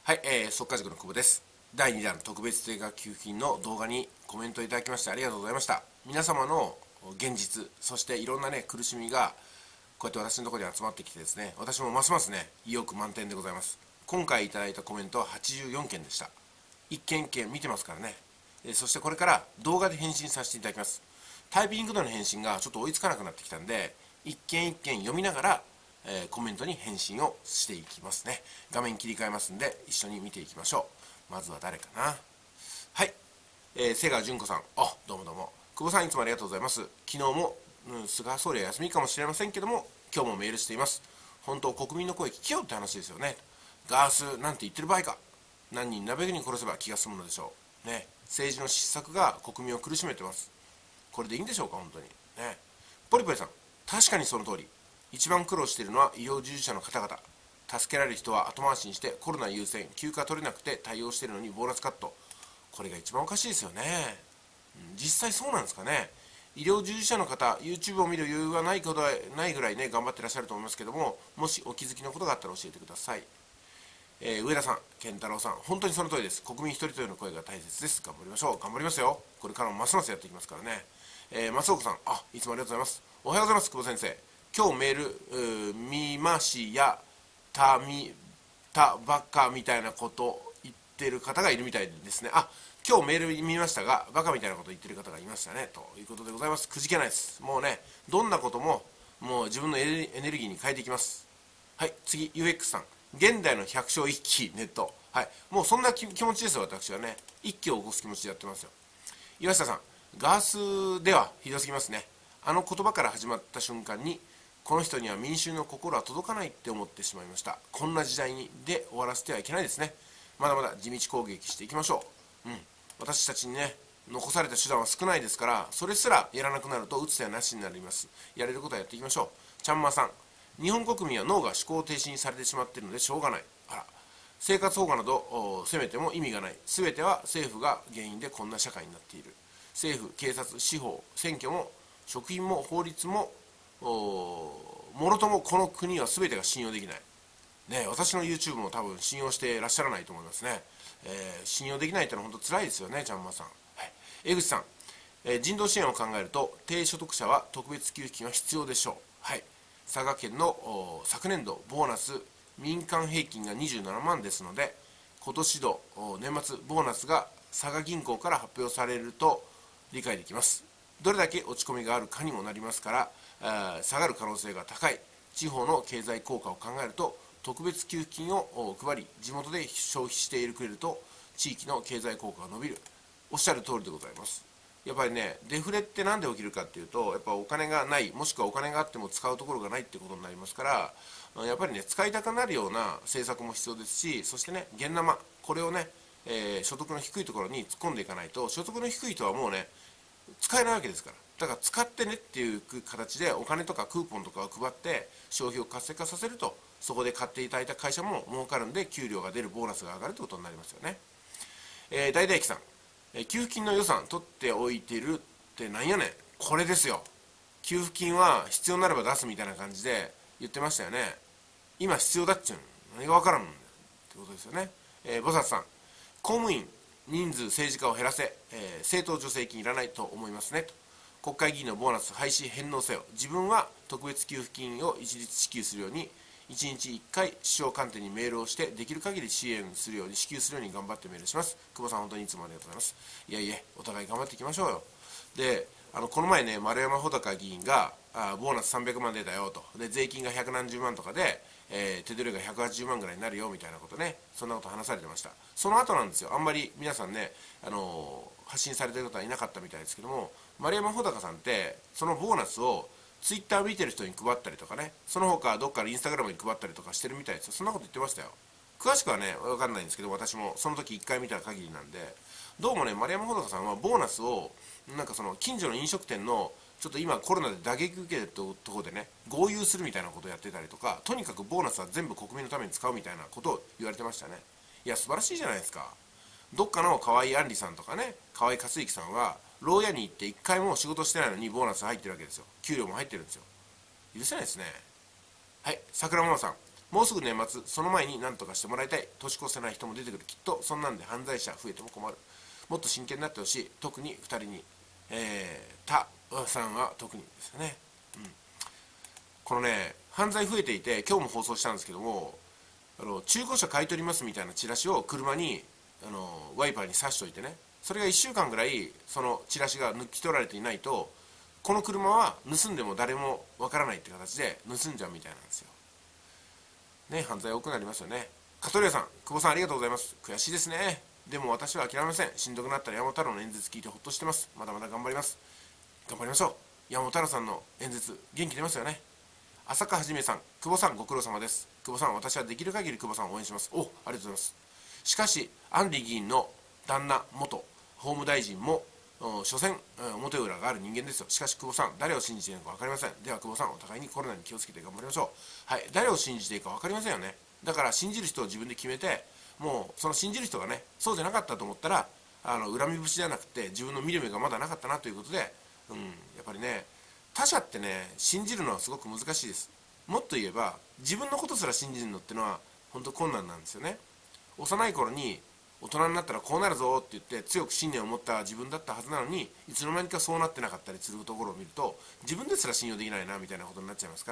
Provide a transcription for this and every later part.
はい、速稼塾の久保です。第2弾特別定額給付金の動画にコメントいただきましてありがとうございました。皆様の現実、そしていろんなね、苦しみがこうやって私のところに集まってきてですね、私もますますね、意欲満点でございます。今回いただいたコメントは84件でした。一件一件見てますからね。そしてこれから動画で返信させていただきます。タイピングでの返信がちょっと追いつかなくなってきたんで、一件一件読みながらコメントに返信をしていきますね。画面切り替えますんで一緒に見ていきましょう。まずは誰かな。はい、瀬川純子さん、どうもどうも。久保さんいつもありがとうございます。昨日も、菅総理は休みかもしれませんけども今日もメールしています。本当国民の声聞けよって話ですよね。ガースなんて言ってる場合か。何人鍋に殺せば気が済むのでしょうね。政治の失策が国民を苦しめてます。これでいいんでしょうか本当にね。ポリポリさん、確かにその通り。一番苦労しているのは医療従事者の方々。助けられる人は後回しにしてコロナ優先、休暇取れなくて対応しているのにボーナスカット。これが一番おかしいですよね。実際そうなんですかね。医療従事者の方、YouTube を見る余裕がないことはないぐらいね、頑張ってらっしゃると思いますけども、もしお気づきのことがあったら教えてください。上田さん、健太郎さん、本当にその通りです。国民一人一人の声が大切です。頑張りましょう。頑張りますよ。これからもますますやっていきますからね。松岡さん、いつもありがとうございます。おはようございます、久保先生。今日メール見ましやたばっかみたいなこと言ってる方がいるみたいですね。今日メール見ましたがバカみたいなこと言ってる方がいましたねということでございます。くじけないです。もうね、どんなことももう自分のエネルギーに変えていきます。はい、次 UX さん、現代の百姓一揆ネット。はい、もうそんな気持ちですよ。私はね、一揆を起こす気持ちでやってますよ。岩下さん、ガースではひどすぎますね。あの言葉から始まった瞬間にこの人には民衆の心は届かないって思ってしまいました。こんな時代にで終わらせてはいけないですね。まだまだ地道攻撃していきましょう。私たちにね、残された手段は少ないですから、それすらやらなくなると打つ手はなしになります。やれることはやっていきましょう。ちゃんまさん、日本国民は脳が思考停止にされてしまっているのでしょうがない。生活保護など責めても意味がない。全ては政府が原因でこんな社会になっている。政府、警察、司法、選挙も食品も法律ももろともこの国は全てが信用できない。ね、私の YouTube も多分信用していらっしゃらないと思いますね。信用できないというのは本当辛いですよね、ちゃんまさん。はい、江口さん、人道支援を考えると低所得者は特別給付金は必要でしょう。はい、佐賀県の昨年度ボーナス民間平均が27万ですので、今年度年末ボーナスが佐賀銀行から発表されると理解できます。どれだけ落ち込みがあるかにもなりますから、下がる可能性が高い。地方の経済効果を考えると特別給付金を配り地元で消費してくれると地域の経済効果が伸びる。おっしゃる通りでございます。やっぱりね、デフレって何で起きるかっていうと、やっぱお金がない、もしくはお金があっても使うところがないってことになりますから、やっぱりね、使いたくなるような政策も必要ですし、そしてね、現生これをね、所得の低いところに突っ込んでいかないと、所得の低い人はもうね、使えないわけですから。だから使ってねっていう形でお金とかクーポンとかを配って消費を活性化させると、そこで買っていただいた会社も儲かるんで給料が出る、ボーナスが上がるということになりますよね。大々木さん、給付金の予算取っておいてるってなんやねん。これですよ。給付金は必要ならば出すみたいな感じで言ってましたよね。今必要だっちゅうの何が分からんのってことですよね。ボサツさん、公務員人数政治家を減らせ、政党助成金いらないと思いますねと。国会議員のボーナス廃止返納せよ。自分は特別給付金を一律支給するように1日1回首相官邸にメールをしてできる限り支援するように支給するように頑張ってメールします。久保さん本当にいつもありがとうございます。いやいや、お互い頑張っていきましょうよ。で、この前ね、丸山穂高議員がボーナス300万出たよと。で、税金が百何十万とかで、手取りが180万ぐらいになるよみたいなことね、そんなこと話されてました。その後なんですよ。あんまり皆さんね、発信されてる方はいなかったみたいですけども、丸山穂高さんってそのボーナスをツイッター見てる人に配ったりとかね、その他どっかのインスタグラムに配ったりとかしてるみたいですよ。そんなこと言ってましたよ。詳しくはね分かんないんですけど、私もその時1回見た限りなんで、どうもね、丸山穂高さんはボーナスをなんかその近所の飲食店のちょっと今コロナで打撃受けてるところでね、豪遊するみたいなことをやってたりとか、とにかくボーナスは全部国民のために使うみたいなことを言われてましたね。いや素晴らしいじゃないですか。どっかの河合杏里さんとかね、河合克行さんは牢屋に行って1回も仕事してないのにボーナス入ってるわけですよ。給料も入ってるんですよ。許せないですね。はい、桜ママさん、 もうすぐ年末、その前に何とかしてもらいたい。年越せない人も出てくる。きっとそんなんで犯罪者増えても困る。もっと真剣になってほしい。特に2人に、他さんは特にですよね。このね、犯罪増えていて、今日も放送したんですけども、中古車買い取りますみたいなチラシを車にワイパーに刺しておいてね、それが1週間ぐらいそのチラシが抜き取られていないと、この車は盗んでも誰もわからないって形で盗んじゃうみたいなんですよね。犯罪多くなりますよね。カトリアさん、久保さんありがとうございます。悔しいですね。でも私は諦めません。しんどくなったら山本太郎の演説聞いてほっとしてます。まだまだ頑張ります。頑張りましょう。山本太郎さんの演説元気出ますよね。浅香はじめさん、久保さんご苦労様です。久保さん、私はできる限り久保さんを応援します。お、ありがとうございます。しかしアンリ議員の旦那元法務大臣も所詮表裏がある人間ですよ。しかし久保さん、誰を信じているのか分かりません。では久保さん、お互いにコロナに気をつけて頑張りましょう。はい、誰を信じていいか分かりませんよね。だから信じる人を自分で決めて、もうその信じる人がね、そうじゃなかったと思ったら恨み節じゃなくて自分の見る目がまだなかったなということで、やっぱりね、他者ってね、信じるのはすごく難しいです。もっと言えば自分のことすら信じるのってのは本当困難なんですよね。幼い頃に大人になったらこうなるぞって言って強く信念を持った自分だったはずなのに、いつの間にかそうなってなかったりするところを見ると、自分ですら信用できないなみたいなことになっちゃいますから、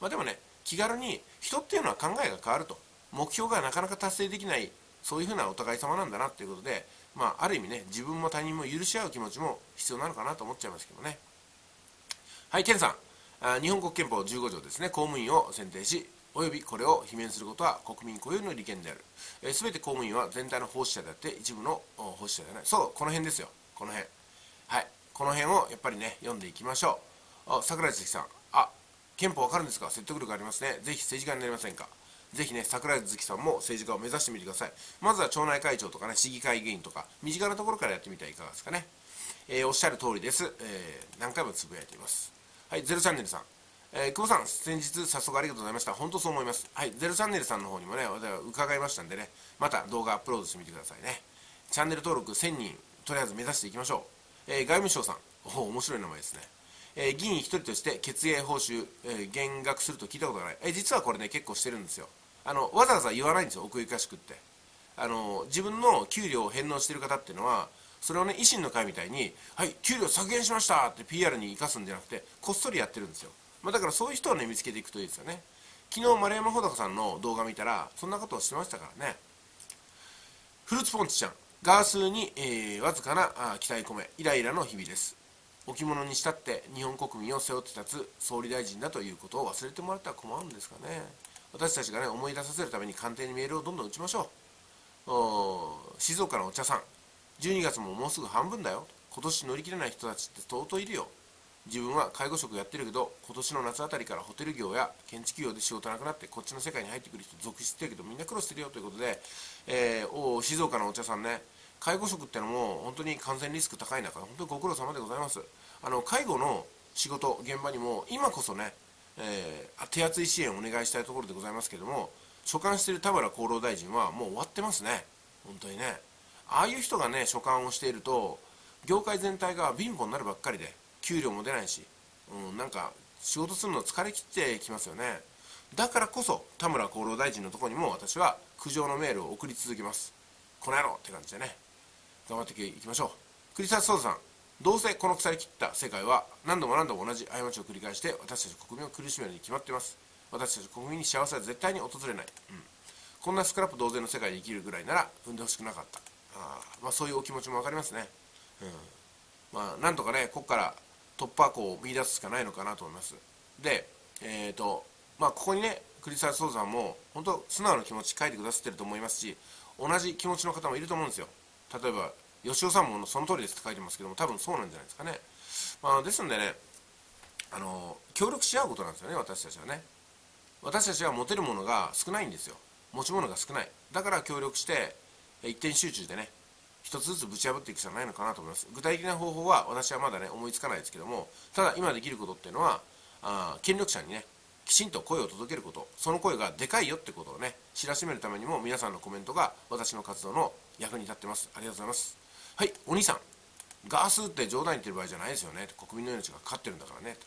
でもね、気軽に人っていうのは考えが変わると、目標がなかなか達成できない、そういうふうなお互い様なんだなということで、ある意味ね、自分も他人も許し合う気持ちも必要なのかなと思っちゃいますけどね。はい、ケンさん、日本国憲法15条ですね、公務員を選定しおよびこれを罷免することは国民固有の利権である。すべて公務員は全体の奉仕者であって一部の奉仕者ではない。そう、この辺ですよ、この辺。はい、この辺をやっぱりね、読んでいきましょう。桜井月さん、憲法わかるんですか？説得力ありますね。ぜひ政治家になりませんか？ぜひね、桜井月さんも政治家を目指してみてください。まずは町内会長とかね、市議会議員とか、身近なところからやってみてはいかがですかね。おっしゃる通りです。何回もつぶやいています。はい、ゼロチャンネルさん。久保さん、先日早速ありがとうございました。本当そう思います。はい、ゼロチャンネルさんの方にもね、私は伺いましたんでね、また動画アップロードしてみてくださいね。チャンネル登録1000人、とりあえず目指していきましょう。外務省さん、面白い名前ですね。議員一人として血営報酬、減額すると聞いたことがない。実はこれね、結構してるんですよ。わざわざ言わないんですよ、奥ゆかしくって。自分の給料を返納している方っていうのは、それをね、維新の会みたいに、はい、給料削減しましたって PR に生かすんじゃなくて、こっそりやってるんですよ。だからそういう人をね、見つけていくといいですよね。昨日丸山穂高さんの動画見たらそんなことをしてましたからね。フルーツポンチちゃん、ガースーに、わずかな期待込め、イライラの日々です。置物にしたって日本国民を背負って立つ総理大臣だということを忘れてもらったら困るんですかね。私たちがね、思い出させるために官邸にメールをどんどん打ちましょう。静岡のお茶さん、12月ももうすぐ半分だよ。今年乗り切れない人たちって相当いるよ。自分は介護職やってるけど、今年の夏あたりからホテル業や建築業で仕事なくなってこっちの世界に入ってくる人続出してるけど、みんな苦労してるよということで、静岡のお茶さんね、介護職ってのも本当に感染リスク高い中、本当にご苦労様でございます。介護の仕事現場にも今こそね、手厚い支援をお願いしたいところでございますけども、所管している田村厚労大臣はもう終わってますね。本当にね、ああいう人がね所管をしていると業界全体が貧乏になるばっかりで、給料も出ないし、なんか仕事するの疲れ切ってきますよね。だからこそ田村厚労大臣のところにも私は苦情のメールを送り続けます。この野郎って感じでね、頑張っていきましょう。栗沢壮さん、どうせこの腐り切った世界は何度も何度も同じ過ちを繰り返して私たち国民を苦しめるに決まっています。私たち国民に幸せは絶対に訪れない、こんなスクラップ同然の世界で生きるぐらいなら産んでほしくなかった。そういうお気持ちも分かりますね。なんとかね、ここから突破口を見出すしかないのかなと思います。で、ここにね、栗沢壮さんも本当素直な気持ち書いてくださってると思いますし、同じ気持ちの方もいると思うんですよ。例えば吉尾さんもその通りですって書いてますけども、多分そうなんじゃないですかね。ですのでね、協力し合うことなんですよね。私たちはね、私たちは持てるものが少ないんですよ。持ち物が少ない。だから協力して一点集中でね、一つずつぶち破っていくしかないのかなと思います。具体的な方法は私はまだね思いつかないですけども、ただ今できることっていうのは、権力者にねきちんと声を届けること、その声がでかいよってことをね知らしめるためにも、皆さんのコメントが私の活動の役に立ってます。ありがとうございます。はい、お兄さん、ガースって冗談言ってる場合じゃないですよね。国民の命がかかってるんだからね。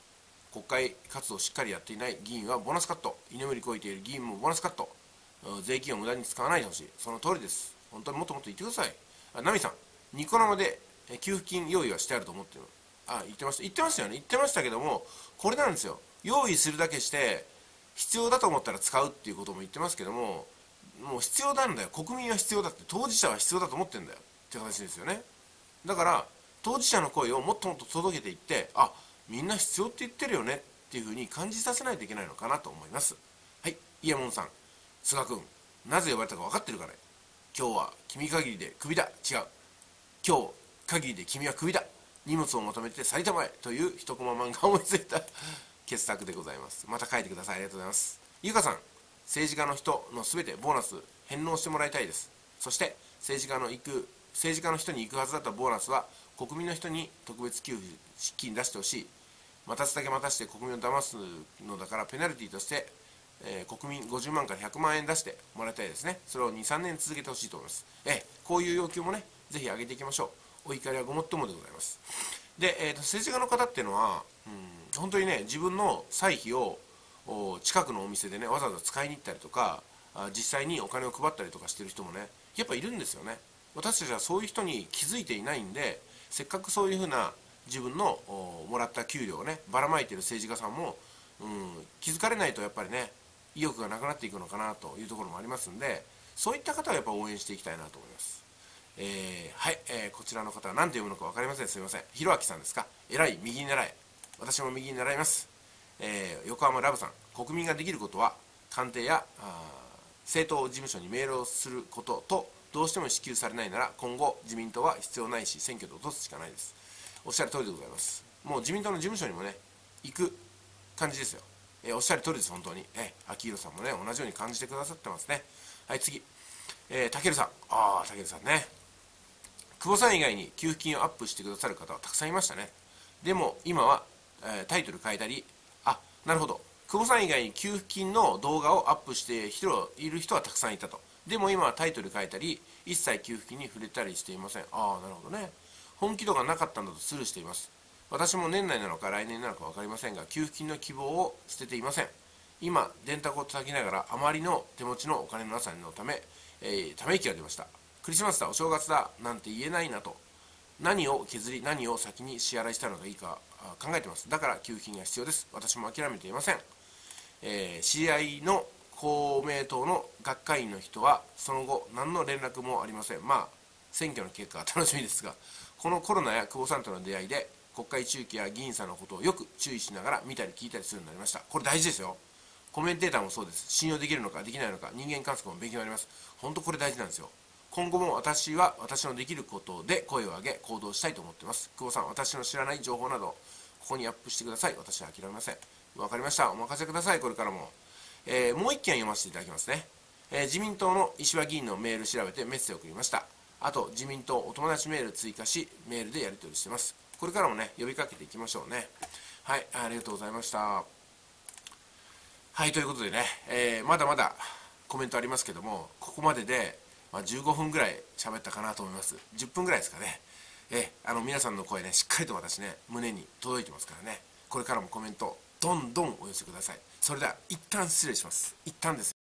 国会活動をしっかりやっていない議員はボーナスカット、居眠りこいている議員もボーナスカット、税金を無駄に使わないでほしい。その通りです。本当にもっともっと言ってください。ナミさん、ニコ生で給付金用意はしてあると思ってる。言ってました。言ってましたよね。言ってましたけども、これなんですよ。用意するだけして、必要だと思ったら使うっていうことも言ってますけども、もう必要なんだよ。国民は必要だって、当事者は必要だと思ってるんだよって話ですよね。だから、当事者の声をもっともっと届けていって、みんな必要って言ってるよねっていうふうに感じさせないといけないのかなと思います。はい、イヤモンさん、菅君、なぜ呼ばれたか分かってるかね。今日は君限りでクビだ。違う。今日限りで君はクビだ。荷物をまとめて去りたまえという一コマ漫画を思いついた傑作でございます。また書いてください。ありがとうございます。ゆかさん、政治家の人のすべてボーナス返納してもらいたいです。そして政治家の人に行くはずだったボーナスは国民の人に特別給付金出してほしい。待たすだけ待たして国民を騙すのだからペナルティとして、国民50万から100万円出してもらいたいですね。それを2、3年続けてほしいと思います。こういう要求もね、ぜひ上げていきましょう。お怒りはごもっともでございます。で、政治家の方っていうのは、本当にね、自分の歳費を近くのお店でね、わざわざ使いに行ったりとか、実際にお金を配ったりとかしてる人もね、やっぱいるんですよね。私たちはそういう人に気づいていないんで、せっかくそういうふうな自分のもらった給料をね、ばらまいてる政治家さんも、気づかれないとやっぱりね、意欲がなくなっていくのかなというところもありますんで、そういった方はやっぱ応援していきたいなと思います。はい、こちらの方は何て読むのか分かりません。すみません。ひろあきさんですか。偉い、右に習え。私も右に習います。横浜ラブさん、国民ができることは官邸や政党事務所にメールをすることと、どうしても支給されないなら今後自民党は必要ないし選挙で落とすしかないです。おっしゃる通りでございます。もう自民党の事務所にもね、行く感じですよ。おっしゃる通りです。本当に秋広さんもね、同じように感じてくださってますね。はい、次、たけるさん。たけるさんね、久保さん以外に給付金をアップしてくださる方はたくさんいましたね。でも今は、タイトル変えたり、なるほど、久保さん以外に給付金の動画をアップしている人はたくさんいたと。でも今はタイトル変えたり、一切給付金に触れたりしていません。なるほどね。本気度がなかったんだとスルーしています。私も年内なのか来年なのか分かりませんが、給付金の希望を捨てていません。今、電卓を叩きながらあまりの手持ちのお金のなさのため、ため息が出ました。クリスマスだ、お正月だなんて言えないなと。何を削り、何を先に支払いしたのがいいか考えています。だから給付金が必要です。私も諦めていません。知り合いの公明党の学会員の人はその後何の連絡もありません。選挙の結果は楽しみですが、このコロナや久保さんとの出会いで国会中継や議員さんのことをよく注意しながら見たり聞いたりするようになりました。これ大事ですよ。コメンテーターもそうです。信用できるのかできないのか、人間観測も勉強になります。本当これ大事なんですよ。今後も私は私のできることで声を上げ行動したいと思っています。久保さん、私の知らない情報などここにアップしてください。私は諦めません。わかりました。お任せください。これからも、もう一件読ませていただきますね。自民党の石破議員のメール調べてメッセージを送りました。あと自民党お友達メール追加し、メールでやり取りしています。これからもね、呼びかけていきましょうね。はい、ありがとうございました。はい、ということでね、まだまだコメントありますけども、ここまでで、15分ぐらい喋ったかなと思います。10分ぐらいですかね。皆さんの声ね、しっかりと私ね、胸に届いてますからね。これからもコメントどんどんお寄せください。それでは一旦失礼します。一旦です。